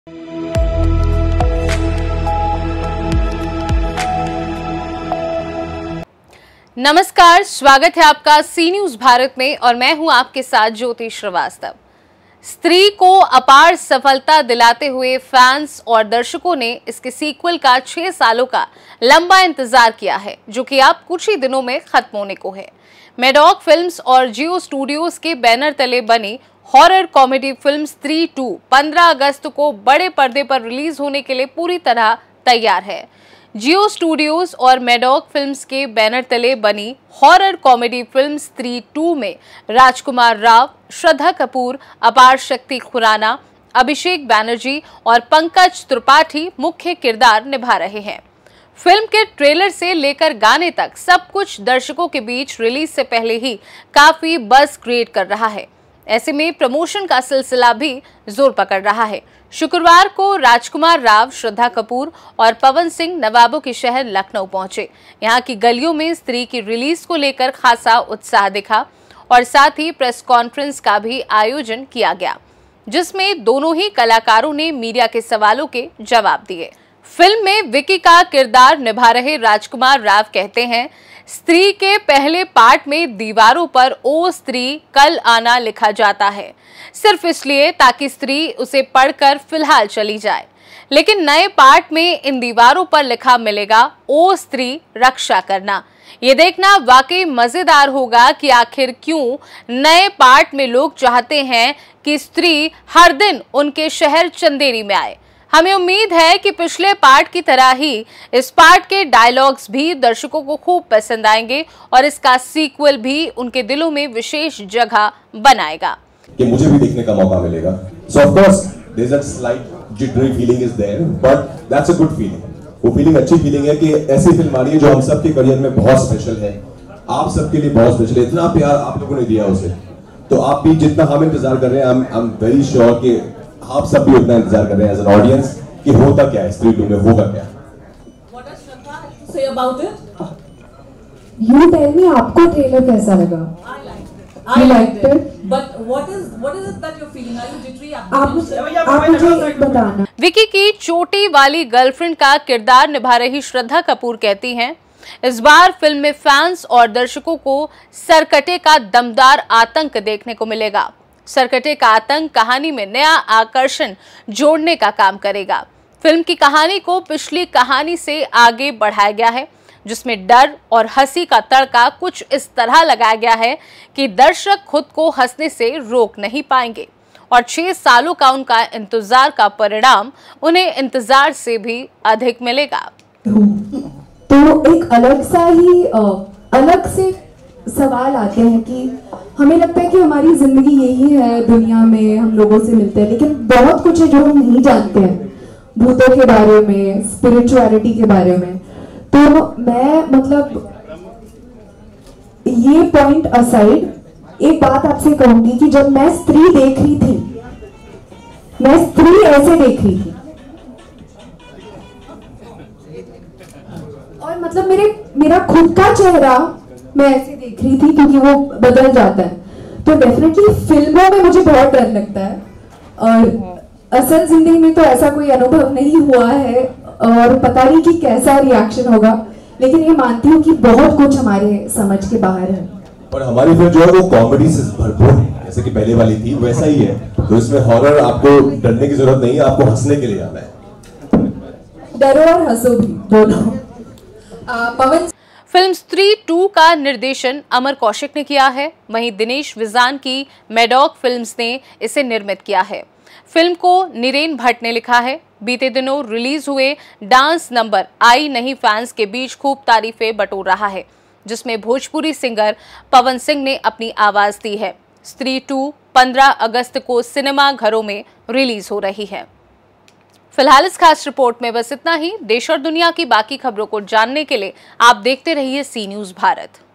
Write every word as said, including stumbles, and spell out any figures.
नमस्कार, स्वागत है आपका सी न्यूज भारत में और मैं हूं आपके साथ ज्योति श्रीवास्तव। स्त्री को अपार सफलता दिलाते हुए फैंस और दर्शकों ने इसके सीक्वल का छह सालों का लंबा इंतजार किया है, जो कि अब कुछ ही दिनों में खत्म होने को है। मैडॉक फिल्म्स और जियो स्टूडियोज के बैनर तले बनी horror comedy film Stree two पंद्रह अगस्त को बड़े पर्दे पर रिलीज होने के लिए पूरी तरह तैयार है। जियो स्टूडियोज और मैडॉक फिल्म्स के बैनर तले बनी horror comedy film Stree two में राजकुमार राव, श्रद्धा कपूर, अपार शक्ति खुराना, अभिषेक बैनर्जी और पंकज त्रिपाठी मुख्य किरदार निभा रहे हैं। फिल्म के ट्रेलर से लेकर गाने तक सब कुछ दर्शकों के बीच रिलीज से पहले ही काफी बज़ क्रिएट कर रहा है। ऐसे में प्रमोशन का सिलसिला भी जोर पकड़ रहा है। शुक्रवार को राजकुमार राव, श्रद्धा कपूर और पवन सिंह नवाबों के शहर लखनऊ पहुंचे। यहां की गलियों में स्त्री की रिलीज को लेकर खासा उत्साह दिखा और साथ ही प्रेस कॉन्फ्रेंस का भी आयोजन किया गया, जिसमें दोनों ही कलाकारों ने मीडिया के सवालों के जवाब दिए। फिल्म में विकी का किरदार निभा रहे राजकुमार राव कहते हैं, स्त्री के पहले पार्ट में दीवारों पर ओ स्त्री कल आना लिखा जाता है, सिर्फ इसलिए ताकि स्त्री उसे पढ़कर फिलहाल चली जाए। लेकिन नए पार्ट में इन दीवारों पर लिखा मिलेगा ओ स्त्री रक्षा करना। ये देखना वाकई मजेदार होगा कि आखिर क्यों नए पार्ट में लोग चाहते हैं कि स्त्री हर दिन उनके शहर चंदेरी में आए। हमें उम्मीद है कि पिछले पार्ट की तरह ही इस पार्ट के डायलॉग्स भी दर्शकों को खूब पसंद आएंगे और इसका सीक्वल भी उनके दिलों में विशेष जगह बनाएगा। कि मुझे भी देखने का मौका मिलेगा। So of course there is a slight jittery feeling is there, but that's a good feeling. वो फीलिंग अच्छी फीलिंग है कि ऐसी फिल्म आ रही है जो हम सबके करियर में बहुत स्पेशल है, आप सबके लिए बहुत स्पेशल है। इतना प्यार आप लोगों ने दिया उसे, तो आप भी जितना हम इंतजार कर रहे हैं, आई एम वेरी श्योर कि आप सब भी उतना इंतजार कर रहे हैं एज एन ऑडियंस कि होता क्या है, स्त्री टू में होगा क्या। What does Shraddha have to say about it? You tell me, आपको ट्रेलर कैसा लगा? I liked it. I liked it. But what is what is it that you're feeling? Are you jittery? आप आप मुझे बताना। विकी की चोटी वाली गर्लफ्रेंड का किरदार निभा रही श्रद्धा कपूर कहती हैं, इस बार फिल्म में फैंस और दर्शकों को सरकटे का दमदार आतंक देखने को मिलेगा। सरकटे का आतंक कहानी में नया आकर्षण जोड़ने का काम करेगा। फिल्म की कहानी को पिछली कहानी से आगे बढ़ाया गया है, जिसमें डर और हंसी का तड़का कुछ इस तरह लगाया गया है कि दर्शक खुद को हंसने से रोक नहीं पाएंगे और छह सालों का उनका इंतजार का परिणाम उन्हें इंतजार से भी अधिक मिलेगा। तो एक अलग सा ही अलग से सवाल आते हैं कि हमें लगता है कि हमारी जिंदगी यही है, दुनिया में हम लोगों से मिलते हैं, लेकिन बहुत कुछ है जो हम नहीं जानते हैं, भूतों के बारे में, स्पिरिचुअलिटी के बारे में। तो मैं मतलब ये पॉइंट असाइड एक बात आपसे कहूंगी कि जब मैं स्त्री देख रही थी, मैं स्त्री ऐसे देख रही थी और मतलब मेरे मेरा खुद का चेहरा मैं ऐसे देख रही थी, क्योंकि वो बदल जाता है। तो डेफिनेटली फिल्मों में मुझे बहुत डर लगता है और असल जिंदगी में तो ऐसा कोई अनुभव नहीं हुआ है और पता नहीं कि कैसा रिएक्शन होगा, लेकिन ये मानती हूँ कि बहुत कुछ हमारे समझ के बाहर है। और हमारी फिल्म जो है वो कॉमेडी से भरपूर है, जैसे कि पहले वाली थी वैसा ही है। तो इसमें हॉरर आपको डरने की जरूरत नहीं है, आपको हंसने के लिए जाना है। डरो और हंसो भी दोनों। पवन फिल्म स्त्री टू का निर्देशन अमर कौशिक ने किया है, वहीं दिनेश विजान की मैडॉक फिल्म्स ने इसे निर्मित किया है। फिल्म को नीरेन भट्ट ने लिखा है। बीते दिनों रिलीज हुए डांस नंबर आई नहीं फैंस के बीच खूब तारीफें बटोर रहा है, जिसमें भोजपुरी सिंगर पवन सिंह ने अपनी आवाज दी है। स्त्री टू पंद्रह अगस्त को सिनेमा घरों में रिलीज हो रही है। फिलहाल इस खास रिपोर्ट में बस इतना ही। देश और दुनिया की बाकी खबरों को जानने के लिए आप देखते रहिए सी न्यूज भारत।